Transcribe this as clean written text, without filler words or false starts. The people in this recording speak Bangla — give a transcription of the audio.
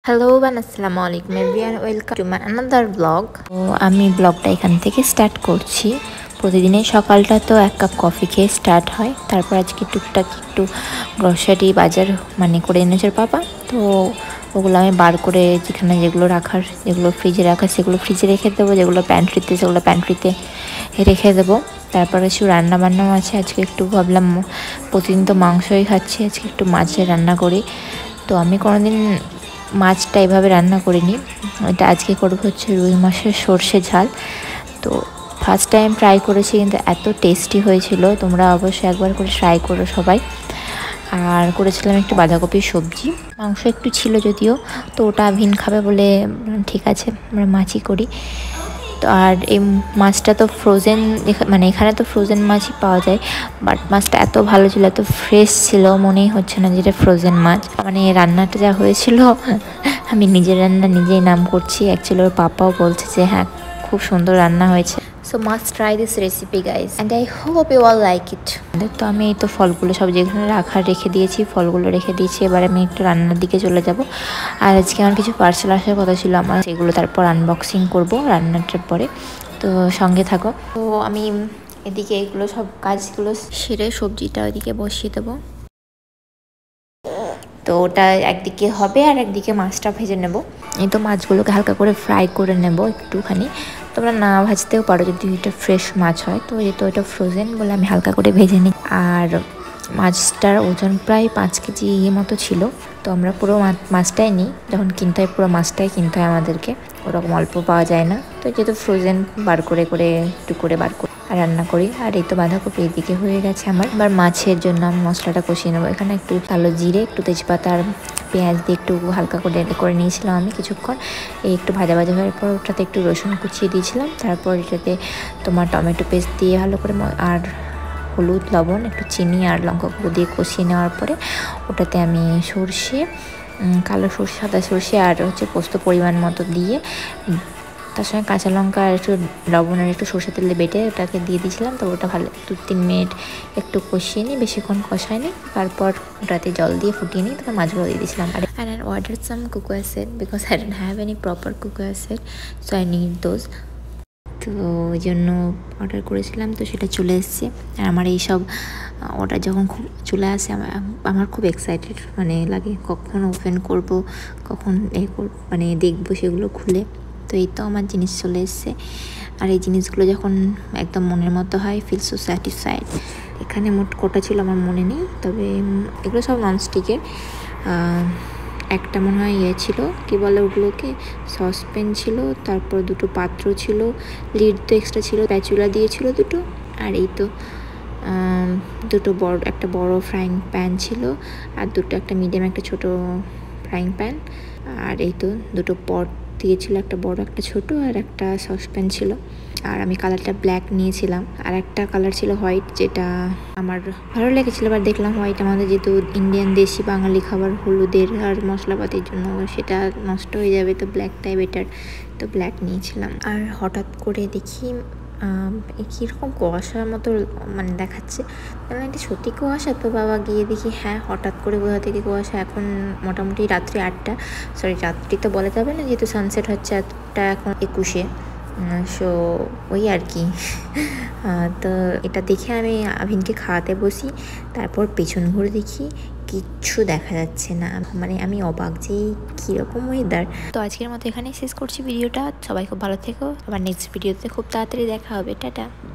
হ্যালো ওয়ান আসসালামু আলাইকুম everyone, welcome to my another blog. তো আমি ব্লগটা এখান থেকে স্টার্ট করছি। প্রতিদিনের সকালটা তো এক কাপ কফি খেয়ে স্টার্ট হয়। তারপর আজকে টুকটাক একটু গ্রসারি বাজার করে এনেছে পাপা। তো ওগুলো আমি বার করে যেগুলো রাখার, যেগুলো ফ্রিজে রাখার সেগুলো ফ্রিজে রেখে দেবো, যেগুলো প্যান্ট্রিতে সেগুলো প্যান্ট্রিতে রেখে দেবো। তারপরে একটু রান্না বান্নাও আছে। আজকে একটু ভাবলাম প্রতিদিন তো মাংসই খাচ্ছি, আজকে একটু মাছের রান্না করি। তো আমি কোনোদিন মাছটা এভাবে রান্না করিনি। এটা আজকে করবো হচ্ছে রুই মাছের সর্ষে ঝাল। তো ফার্স্ট টাইম ট্রাই করেছি, কিন্তু এত টেস্টি হয়েছিল। তোমরা অবশ্যই একবার করে ট্রাই করো সবাই। আর করেছিলাম একটু বাঁধাকপির সবজি, মাংস একটু ছিল যদিও, তো ওটা ভিন খাবে বলে ঠিক আছে আমরা মাছই করি। তো আর এই মাছটা তো ফ্রোজেন, এখানে তো ফ্রোজেন মাছই পাওয়া যায়, বাট মাছটা এত ভালো ছিল, এত ফ্রেশ ছিল, মনেই হচ্ছে না যেটা ফ্রোজেন মাছ। রান্নাটা যা হয়েছিল আমি নিজের রান্না নিজেই নাম করছি। অ্যাকচুয়ালি ওর পাপাও বলছে যে হ্যাঁ খুব সুন্দর রান্না হয়েছে। So must try this recipe guys, and I hope you all like it. তো আমি এই তো ফলগুলো সব যেখানে রেখে দিয়েছি, ফলগুলো রেখে দিয়েছি। এবার আমি একটু রান্নার দিকে চলে যাব। আর আজকে আমার কিছু পার্সেল আসার কথা ছিল, আমার সেগুলো তারপর আনবক্সিং করব রান্নাটার পরে। তো সঙ্গে থাকো। তো আমি এদিকে এগুলো সব কাজগুলো সেরে সবজিটা ওইদিকে বসিয়ে দেবো। তো ওটা একদিকে হবে আর একদিকে মাছটা ভেজে নেব। এই তো মাছগুলোকে হালকা করে ফ্রাই করে নেব একটুখানি। তোমরা না ভাজতেও পারো যদি এটা ফ্রেশ মাছ হয়। তো যেহেতু এটা ফ্রোজেন বলে আমি হালকা করে ভেজে নিই। আর মাছটার ওজন প্রায় 5 কেজি মতো ছিল। তো আমরা পুরো মাছটাই নিই, যখন কিনতে হয় পুরো মাছটাই কিনতে হয় আমাদেরকে, ওরকম অল্প পাওয়া যায় না। তো যেহেতু ফ্রোজেন বার করে একটু করে বার করে রান্না করি। আর এই তো বাঁধাকপি এদিকে হয়ে গেছে আমার। এবার মাছের জন্য আমি মশলাটা কষিয়ে নেবো। এখানে একটু কালো জিরে, একটু তেজপাতা আর পেঁয়াজ দিয়ে একটু হালকা করে নিয়েছিলাম আমি কিছুক্ষণ। এই একটু ভাজা হওয়ার পর ওটাতে একটু রসুন কুচিয়ে দিয়েছিলাম। তারপর এটাতে তোমার টমেটো পেস্ট দিয়ে ভালো করে, আর হলুদ, লবণ, একটু চিনি আর লঙ্কা গুঁড়ো দিয়ে কষিয়ে নেওয়ার পরে ওটাতে আমি সর্ষে, কালো সর্ষে, সাদা সর্ষে আর হচ্ছে পোস্ত পরিমাণ মতো দিয়ে, তার সঙ্গে কাঁচা লঙ্কা আর একটু লবণ আর একটু সর্ষে তেলে বেটে ওটাকে দিয়ে দিয়েছিলাম। তো ওটা ভালো 2-3 মিনিট একটু কষিয়ে নিই, বেশিক্ষণ কষায়নি। তারপর ওটাতে জল দিয়ে ফুটিয়ে নিই, তারপর মাছগুলো দিয়ে দিয়েছিলাম। আর I ordered some cookware set because I don't have any proper cookware set, so I need those. তো ওই জন্য অর্ডার করেছিলাম, তো সেটা চলে এসেছে। আর আমার এইসব অর্ডার যখন চলে আসে আমার খুব এক্সাইটেড লাগে, কখন ওপেন করব, কখন দেখবো সেগুলো খুলে। তো এই তো আমার জিনিস চলে এসছে। আর এই জিনিসগুলো যখন একদম মনের মতো হয়, ফিল সো স্যাটিসফাইড। এখানে মোট কটা ছিল আমার মনে নেই, তবে এগুলো সব ননস্টিকের। একটা মনে হয় ছিল, কি বলে ওগুলোকে, সসপ্যান ছিল, তারপর দুটো পাত্র ছিল, লিড তো এক্সট্রা ছিল, প্যাচুলা দিয়েছিল দুটো। আর এই তো একটা বড় ফ্রাইং প্যান ছিল, আর একটা মিডিয়াম একটা ছোট ফ্রাইং প্যান। আর এই তো দুটো পট দিয়েছিল, একটা বড় একটা ছোট, আর একটা সসপ্যান ছিল। আর আমি কালারটা ব্ল্যাক নিয়েছিলাম। আর একটা কালার ছিল হোয়াইট, যেটা আমার ভালো লেগেছিলো। আবার দেখলাম হোয়াইট আমাদের যেহেতু ইন্ডিয়ান দেশি বাঙালি খাবার, হলুদের আর মশলাপাতির জন্য সেটা নষ্ট হয়ে যাবে, তো ব্ল্যাকটাই বেটার, তো ব্ল্যাক নিয়েছিলাম। আর হঠাৎ করে দেখি কীরকম কুয়াশার মতো দেখাচ্ছে, এটা সত্যি কুয়াশা? তো বাবা গিয়ে দেখি হ্যাঁ, হঠাৎ করে কোথা থেকে কুয়াশা। এখন মোটামুটি রাত্রি 8টা, রাত্রি তো বলা যাবে না যেহেতু সানসেট হচ্ছে 8টা এখন 21-এ। সো ওই আর কি। তো এটা দেখে আমি আভিনকে খাওয়াতে বসি। তারপর পেছন ঘুরে দেখি কিচ্ছু দেখা যাচ্ছে না, আমি অবাক যে কীরকম ওয়েদার। তো আজকের মতো এখানেই শেষ করছি ভিডিওটা। সবাই খুব ভালো থেকো, আবার নেক্সট ভিডিওতে খুব তাড়াতাড়ি দেখা হবে। টাটা।